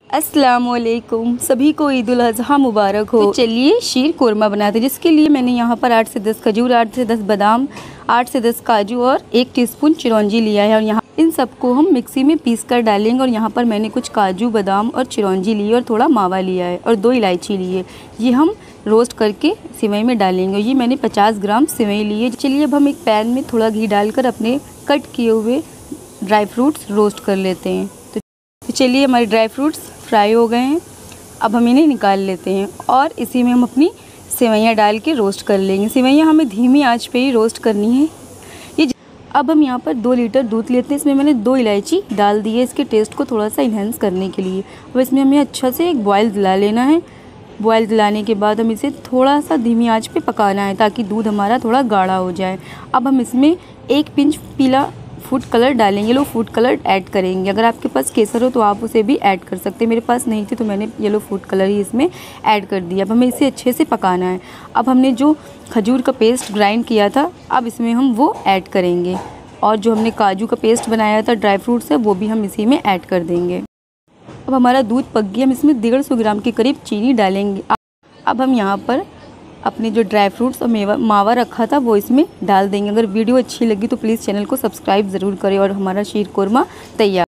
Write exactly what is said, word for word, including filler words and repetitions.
अस्सलामुअलैकुम, सभी को ईद उल अज़हा मुबारक हो। तो चलिए शीर कोरमा बनाते हैं, जिसके लिए मैंने यहाँ पर आठ से दस खजूर, आठ से दस बादाम, आठ से दस काजू और एक टीस्पून चिरौंजी लिया है। और यहाँ इन सबको हम मिक्सी में पीस कर डालेंगे। और यहाँ पर मैंने कुछ काजू, बादाम और चिरौंजी ली और थोड़ा मावा लिया है और दो इलायची ली है। ये हम रोस्ट करके सिवई में डालेंगे। ये मैंने पचास ग्राम सिवई ली है। चलिए अब हम एक पैन में थोड़ा घी डालकर अपने कट किए हुए ड्राई फ्रूट्स रोस्ट कर लेते हैं। तो चलिए हमारे ड्राई फ्रूट्स फ्राई हो गए हैं। अब हम इन्हें निकाल लेते हैं और इसी में हम अपनी सेवइयाँ डाल के रोस्ट कर लेंगे। सेवइयाँ हमें धीमी आंच पे ही रोस्ट करनी है। ये अब हम यहाँ पर दो लीटर दूध लेते हैं। इसमें मैंने दो इलायची डाल दी है इसके टेस्ट को थोड़ा सा इन्हेंस करने के लिए। अब इसमें हमें अच्छा से एक बॉयल दिला लेना है। बॉयल दिलाने के बाद हम इसे थोड़ा सा धीमी आंच पे पकाना है ताकि दूध हमारा थोड़ा गाढ़ा हो जाए। अब हम इसमें एक पिंच पीला फूड कलर डालेंगे। येलो फूड कलर ऐड करेंगे। अगर आपके पास केसर हो तो आप उसे भी ऐड कर सकते हैं। मेरे पास नहीं थी तो मैंने येलो फूड कलर ही इसमें ऐड कर दिया। अब हमें इसे अच्छे से पकाना है। अब हमने जो खजूर का पेस्ट ग्राइंड किया था अब इसमें हम वो ऐड करेंगे। और जो हमने काजू का पेस्ट बनाया था ड्राई फ्रूट्स है वो भी हम इसी में ऐड कर देंगे। अब हमारा दूध पक गया। हम इसमें डेढ़ सौ ग्राम के करीब चीनी डालेंगे। अब हम यहाँ पर अपने जो ड्राई फ्रूट्स और मेवा मावा रखा था वो इसमें डाल देंगे। अगर वीडियो अच्छी लगी तो प्लीज़ चैनल को सब्सक्राइब ज़रूर करें। और हमारा शीर कोरमा तैयार।